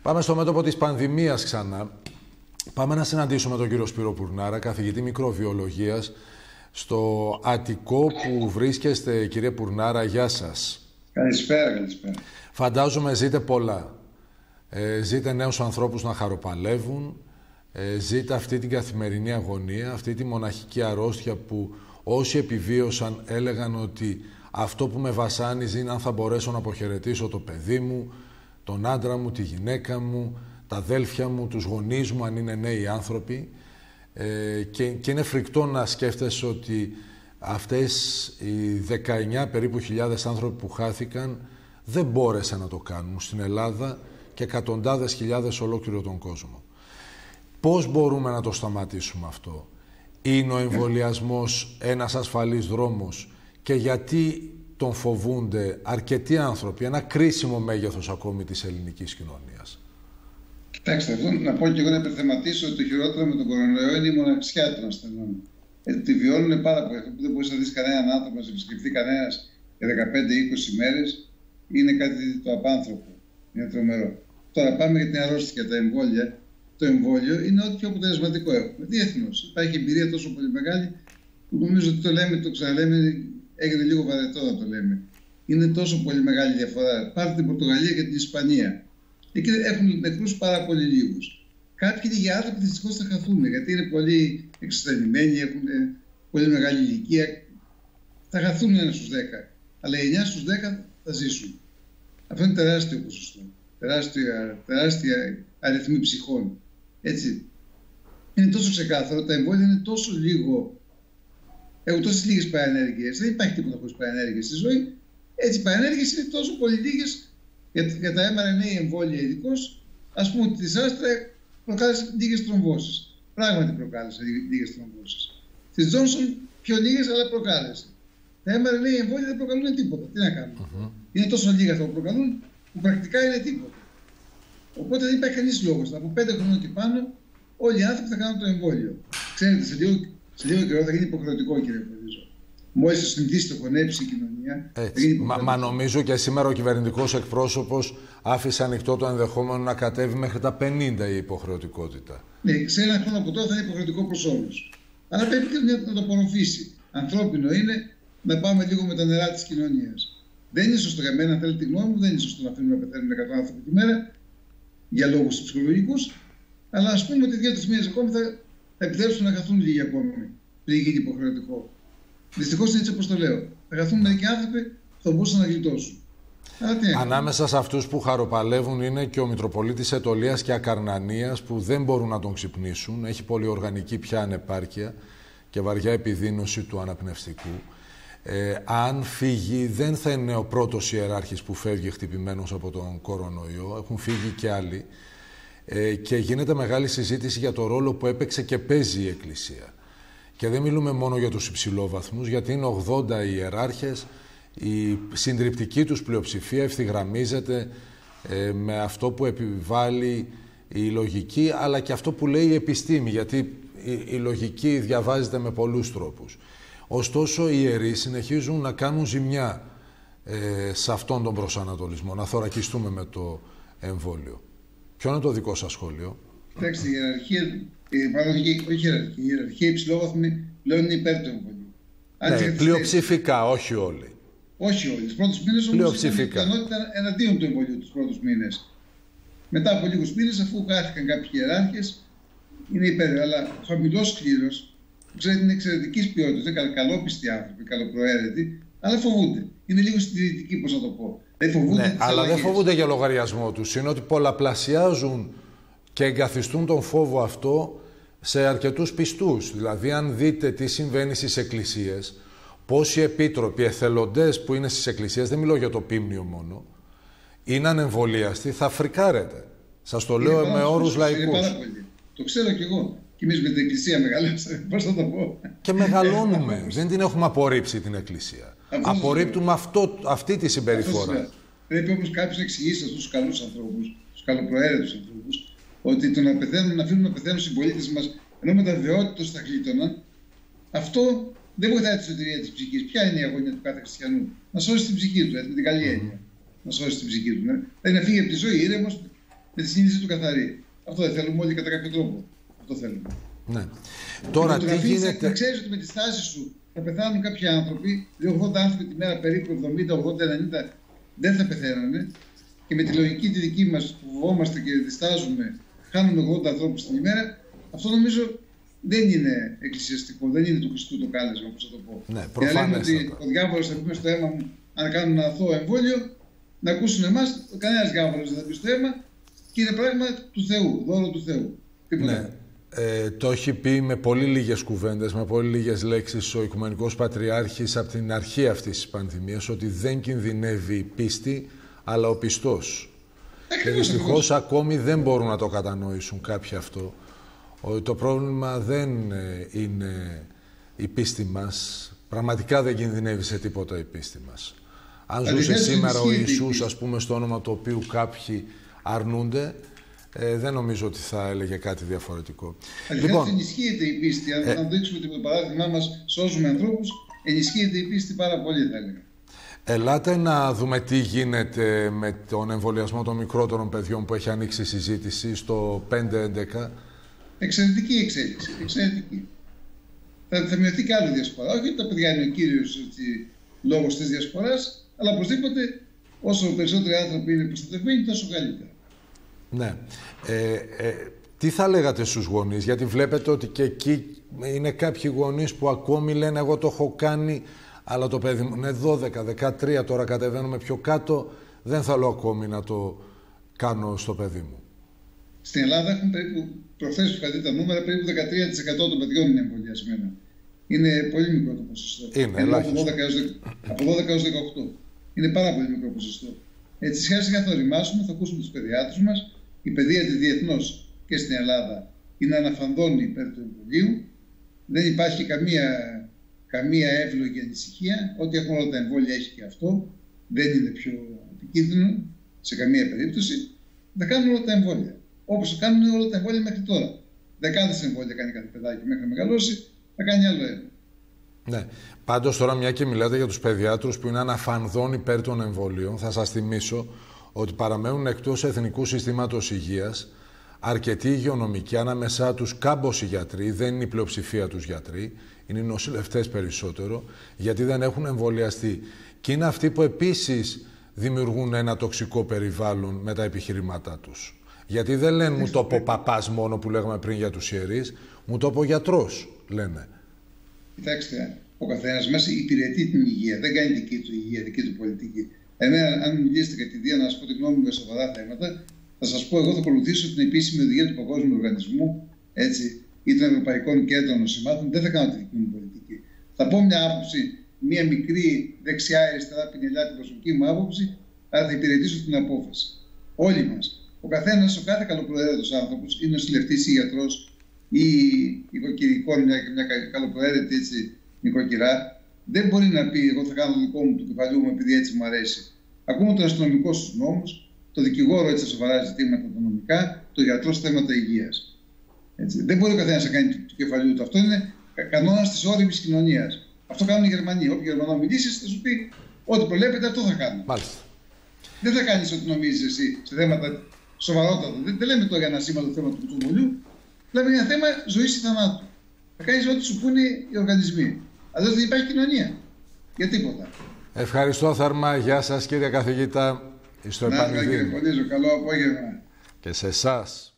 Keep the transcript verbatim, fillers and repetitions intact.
Πάμε στο μέτωπο της πανδημίας ξανά. Πάμε να συναντήσουμε τον κύριο Σπύρο Πουρνάρα, καθηγητή μικροβιολογίας, στο Αττικό που βρίσκεστε. Κύριε Πουρνάρα, γεια σας. Καλησπέρα, καλησπέρα. Φαντάζομαι ζείτε πολλά. Ε, ζείτε νέους ανθρώπους να χαροπαλεύουν. Ε, ζείτε αυτή την καθημερινή αγωνία, αυτή τη μοναχική αρρώστια που όσοι επιβίωσαν έλεγαν ότι αυτό που με βασάνιζε είναι αν θα μπορέσω να αποχαιρετήσω το παιδί μου, τον άντρα μου, τη γυναίκα μου, τα αδέλφια μου, τους γονείς μου, αν είναι νέοι άνθρωποι. Ε, και, και είναι φρικτό να σκέφτεσαι ότι αυτές οι δεκαεννιά περίπου χιλιάδες άνθρωποι που χάθηκαν δεν μπόρεσαν να το κάνουν στην Ελλάδα και εκατοντάδες χιλιάδες ολόκληρο τον κόσμο. Πώς μπορούμε να το σταματήσουμε αυτό? Είναι ο εμβολιασμός ένας ασφαλής δρόμος και γιατί τον φοβούνται αρκετοί άνθρωποι, ένα κρίσιμο μέγεθος ακόμη της ελληνικής κοινωνίας? Κοιτάξτε, αυτό να πω και εγώ να υπερθεματίσω ότι το χειρότερο με τον κορονοϊό είναι η μοναξιά των ασθενών. Ε, τη βιώνουν πάρα πολύ. Αυτό που δεν μπορεί να δει κανέναν άνθρωπο, να σε επισκεφτεί κανένα για δεκαπέντε είκοσι μέρες, είναι κάτι το απάνθρωπο. Είναι τρομερό. Τώρα πάμε για την αρρώστια και τα εμβόλια. Το εμβόλιο είναι ό,τι πιο αποτελεσματικό έχουμε. Διεθνώς. Υπάρχει εμπειρία τόσο πολύ μεγάλη που νομίζω ότι το λέμε, το ξαναλέμε, έγινε λίγο βαρετό να το λέμε. Είναι τόσο πολύ μεγάλη διαφορά. Πάρτε την Πορτογαλία και την Ισπανία. Εκεί έχουν νεκρούς πάρα πολύ λίγους. Κάποιοι λίγοι άνθρωποι δυστυχώς θα χαθούν γιατί είναι πολύ εξασθενημένοι, έχουν πολύ μεγάλη ηλικία. Θα χαθούν ένα στους δέκα. Αλλά οι εννιά στους δέκα θα ζήσουν. Αυτό είναι τεράστιο ποσοστό. Τεράστια, τεράστια αριθμή ψυχών. Έτσι. Είναι τόσο ξεκάθαρο, τα εμβόλια είναι τόσο λίγο. Έχουν τόσες λίγες παρενέργειες. Δεν υπάρχει τίποτα χωρίς παρενέργειες στη ζωή. Έτσι, οι παρενέργειες είναι τόσο πολύ λίγες. Για, για τα εμ αρ εν έι εμβόλια ειδικώς, ας πούμε ότι της Άστρα προκάλεσε λίγες τρομβώσεις. Πράγματι προκάλεσε λίγες τρομβώσεις. Της Τζόνσον πιο λίγες, αλλά προκάλεσε. Τα εμ αρ εν έι εμβόλια δεν προκαλούν τίποτα. Τι να κάνουμε. Uh-huh. Είναι τόσο λίγα αυτά που προκαλούν που πρακτικά είναι τίποτα. Οπότε δεν υπάρχει κανείς λόγος. Από πέντε χρονών και πάνω, όλοι οι άνθρωποι θα κάνουν το εμβόλιο. Ξέρετε, σε λίγο, σε λίγο καιρό θα γίνει υποχρεωτικό, κύριε Πορίζο. Μόλις το συνηθίσει, το χωνέψει η κοινωνία. Μα, μα νομίζω και σήμερα ο κυβερνητικός εκπρόσωπος άφησε ανοιχτό το ενδεχόμενο να κατέβει μέχρι τα πενήντα η υποχρεωτικότητα. Ναι, σε ένα χρόνο από τώρα θα είναι υποχρεωτικό προς όλους. Αλλά πρέπει και να το απορροφήσει. Ανθρώπινο είναι να πάμε λίγο με τα νερά της κοινωνίας. Δεν είναι σωστό για μένα, αν θέλετε τη γνώμη μου, δεν είναι σωστό να αφήνουμε να πεθαίνουν εκατό άνθρωποι τη μέρα για λόγους ψυχολογικούς. Αλλά ας πούμε ότι δύο-τρεις μήνες ακόμη θα, θα επιτρέψουν να χαθούν λίγοι ακόμη πριν γίνει υποχρεωτικό. Δυστυχώς είναι έτσι όπως το λέω. Θα χαθούν μερικοί άνθρωποι που θα μπορούσαν να γλιτώσουν. Ανάμεσα σε αυτούς που χαροπαλεύουν είναι και ο Μητροπολίτης Αιτωλίας και Ακαρνανίας που δεν μπορούν να τον ξυπνήσουν. Έχει πολυοργανική πια ανεπάρκεια και βαριά επιδείνωση του αναπνευστικού. Ε, αν φύγει, δεν θα είναι ο πρώτος ιεράρχης που φεύγει χτυπημένος από τον κορονοϊό. Έχουν φύγει και άλλοι. Ε, και γίνεται μεγάλη συζήτηση για το ρόλο που έπαιξε και παίζει η Εκκλησία. Και δεν μιλούμε μόνο για τους υψηλόβαθμους, γιατί είναι ογδόντα οι ιεράρχες. Η συντριπτική τους πλειοψηφία ευθυγραμμίζεται ε, με αυτό που επιβάλλει η λογική, αλλά και αυτό που λέει η επιστήμη, γιατί η, η λογική διαβάζεται με πολλούς τρόπους. Ωστόσο, οι ιερείς συνεχίζουν να κάνουν ζημιά ε, σε αυτόν τον προσανατολισμό, να θωρακιστούμε με το εμβόλιο. Ποιο είναι το δικό σας σχόλιο? Κοιτάξτε, η ιεραρχία, όχι η ιεραρχία, η ιεραρχία υψηλόβαθμη πλέον είναι υπέρ του εμβολίου. Ναι, πλειοψηφικά, όχι όλοι. Όχι όλοι. Τους πρώτους μήνες όμως ήταν η πιθανότητα εναντίον του εμβολίου τους πρώτους μήνες. Μετά από λίγους μήνες, αφού χάθηκαν κάποιοι ιεράρχες, είναι υπέρ. Αλλά ο χαμηλός κλήρος, που ξέρετε είναι εξαιρετικής ποιότητας, είναι καλόπιστοι άνθρωποι, καλοπροαίρετοι, αλλά φοβούνται. Είναι λίγο συντηρητικοί, πώς να το πω. Δεν φοβούνται. Ναι, αλλά αλλαγές. Δεν φοβούνται για λογαριασμό τους. Είναι ότι πολλαπλασιάζουν και εγκαθιστούν τον φόβο αυτό σε αρκετούς πιστούς. Δηλαδή, αν δείτε τι συμβαίνει στις εκκλησίες, πόσοι επίτροποι, εθελοντές που είναι στις εκκλησίες, δεν μιλώ για το πίμνιο μόνο, είναι ανεμβολίαστοι, θα φρικάρετε. Σας το λέω με όρους λαϊκούς. Το ξέρω κι εγώ. Και εμείς με την εκκλησία μεγαλώσαμε, πώς θα το πω. Και μεγαλώνουμε. Δεν την έχουμε απορρίψει την εκκλησία. Αυτό Απορρίπτουμε αυτό, αυτή τη συμπεριφορά. Πρέπει όμως κάποιος να εξηγήσει στους καλούς ανθρώπους, στους καλοπροαίρετους ανθρώπους, ότι το να πεθαίνουν, να αφήνουν να πεθαίνουν οι συμπολίτες μας, ενώ με τα βεβαιότητα θα γλίτωναν, αυτό δεν βοηθάει τη σωτηρία της ψυχής. Ποια είναι η αγωνία του κάθε χριστιανού? Να σώσει την ψυχή του, με την καλή έννοια. Mm. Να σώσει την ψυχή του. Ναι. Δηλαδή να φύγει από τη ζωή ήρεμος, με τη συνείδησή του καθαρή. Αυτό δεν θέλουμε όλοι κατά κάποιο τρόπο. Αυτό θέλουμε. Ναι. Τώρα τι γίνεται. Να ξέρεις ότι με τη στάση σου θα πεθάνουν κάποιοι άνθρωποι, δηλαδή ογδόντα άνθρωποι τη μέρα περίπου, εβδομήντα, ογδόντα, ενενήντα δεν θα πεθαίνανε. Και με τη λογική τη δική μας που φοβόμαστε και διστάζουμε, χάνουμε ογδόντα ανθρώπους την ημέρα. Αυτό νομίζω δεν είναι εκκλησιαστικό, δεν είναι του Χριστού το κάλεσμα, όπως θα το πω. Ναι, και λέμε ότι ο διάβολος θα πει στο αίμα μου, αν κάνουν ένα αθώο εμβόλιο, να ακούσουν εμάς, κανένας διάβολος δεν θα πει στο αίμα και είναι πράγμα του Θεού, δώρο του Θεού. Ναι. Ε, το έχει πει με πολύ λίγες κουβέντες, με πολύ λίγες λέξεις ο Οικουμενικός Πατριάρχης από την αρχή αυτής της πανδημίας, ότι δεν κινδυνεύει η πίστη, αλλά ο πιστός. Και δυστυχώς ακόμη δεν μπορούν να το κατανοήσουν κάποιοι αυτό. Ότι το πρόβλημα δεν είναι η πίστη μας. Πραγματικά δεν κινδυνεύει σε τίποτα η πίστη μας. Αν ζούσε σήμερα ο Ιησούς, ας πούμε, στο όνομα του οποίου κάποιοι αρνούνται, ε, δεν νομίζω ότι θα έλεγε κάτι διαφορετικό. Αλήθεια, λοιπόν, ενισχύεται η πίστη. Αν, ε, αν δείξουμε ότι με το παράδειγμά μας σώζουμε ανθρώπους, ενισχύεται η πίστη πάρα πολύ, θα έλεγα. Ελάτε να δούμε τι γίνεται με τον εμβολιασμό των μικρότερων παιδιών που έχει ανοίξει η συζήτηση στο πέντε έντεκα. Εξαιρετική εξέλιξη. Εξαιρετική. Θα, θα μειωθεί και άλλη διασπορά. Όχι ότι τα παιδιά είναι ο κύριος λόγος της διασποράς, αλλά οπωσδήποτε όσο περισσότεροι άνθρωποι είναι προστατευμένοι, τόσο καλύτερα. Ναι. Ε, ε, τι θα λέγατε στους γονείς, γιατί βλέπετε ότι και εκεί είναι κάποιοι γονείς που ακόμη λένε εγώ το έχω κάνει, αλλά το παιδί μου είναι δώδεκα, δεκατρία, τώρα κατεβαίνουμε πιο κάτω, δεν θέλω ακόμη να το κάνω στο παιδί μου. Στην Ελλάδα έχουν περίπου, προχθές που είχα δει τα νούμερα, περίπου δεκατρία τοις εκατό των παιδιών είναι εμβολιασμένα. Είναι πολύ μικρό το ποσοστό. Είναι, είναι από δώδεκα έως δεκαοκτώ. Είναι πάρα πολύ μικρό ποσοστό. Έτσι, σιγά σιγά θα οριμάσουμε, θα ακούσουμε τους παιδιάτρους μας. Η παιδεία της διεθνώς και στην Ελλάδα είναι αναφανδόνη υπέρ του εμβολίου. Δεν υπάρχει καμία, καμία εύλογη ανησυχία. Ό,τι έχουν όλα τα εμβόλια έχει και αυτό. Δεν είναι πιο επικίνδυνο σε καμία περίπτωση. Θα κάνουν όλα τα εμβόλια. Όπως κάνουν όλα τα εμβόλια μέχρι τώρα. Δεκάδες εμβόλια κάνει κάθε παιδάκι μέχρι να μεγαλώσει, θα κάνει άλλο ένα. Ναι. Πάντως τώρα, μια και μιλάτε για τους παιδιάτρους που είναι αναφανδόν υπέρ των εμβολίων, θα σας θυμίσω ότι παραμένουν εκτός Εθνικού Συστήματος Υγείας αρκετοί υγειονομικοί, ανάμεσά τους κάμποσοι γιατροί, δεν είναι η πλειοψηφία τους γιατροί, είναι οι νοσηλευτές περισσότερο, γιατί δεν έχουν εμβολιαστεί. Και είναι αυτοί που επίσης δημιουργούν ένα τοξικό περιβάλλον με τα επιχειρήματά τους. Γιατί δεν λένε μου το πω παπάς μόνο που λέγαμε πριν για τους ιερείς, μου το πω γιατρός, λένε. Κοιτάξτε, ο καθένας μας υπηρετεί την υγεία, δεν κάνει δική του υγεία, δική του πολιτική. Εμένα, αν μιλήσετε κατηδία να σας πω τη γνώμη μου για σοβαρά θέματα, θα σας πω, εγώ θα ακολουθήσω την επίσημη οδηγία του Παγκόσμιου Οργανισμού, έτσι, ή των Ευρωπαϊκών Κέντρων Νοσημάτων, δεν θα κάνω τη δική μου πολιτική. Θα πω μια άποψη, μια μικρή δεξιά-αριστερά πινελιά την προσωπική μου άποψη, αλλά θα υπηρετήσω την απόφαση. Όλοι μας. Ο καθένας, ο κάθε καλοπροαίρετος άνθρωπος, είναι νοσηλευτής ή γιατρός ή οικοκυρικό, μια, μια καλοπροαίρετη έτσι, νοικοκυρά, δεν μπορεί να πει: εγώ θα κάνω το δικό μου του κεφαλιού μου επειδή έτσι μου αρέσει. Ακούμε τον αστυνομικό στους νόμους, το δικηγόρο έτσι σοβαρά ζητήματα τα νομικά, το γιατρό στα θέματα υγείας. Δεν μπορεί ο καθένας να κάνει του, του κεφαλιού του. Αυτό είναι κανόνας της όριμης κοινωνίας. Αυτό κάνουν οι Γερμανοί. Όποιο Γερμανό μιλήσεις θα σου πει: ό,τι προβλέπετε, αυτό θα κάνω. Μάλιστα. Δεν θα κάνεις ό,τι νομίζεις εσύ σε θέματα σοβαρότατα. Δεν, δεν λέμε τώρα για ένα σήμαντο θέμα του κουτσομπολιού. Λέμε για ένα θέμα ζωής ή θανάτου. Θα κάνεις ό,τι σου πούνε οι οργανισμοί. Αλλιώς δεν υπάρχει κοινωνία. Για τίποτα. Ευχαριστώ θερμά. Γεια σας κύριε καθηγήτα. Στο να, κύριε Πολύζο, καλό απόγευμα. Και σε εσάς.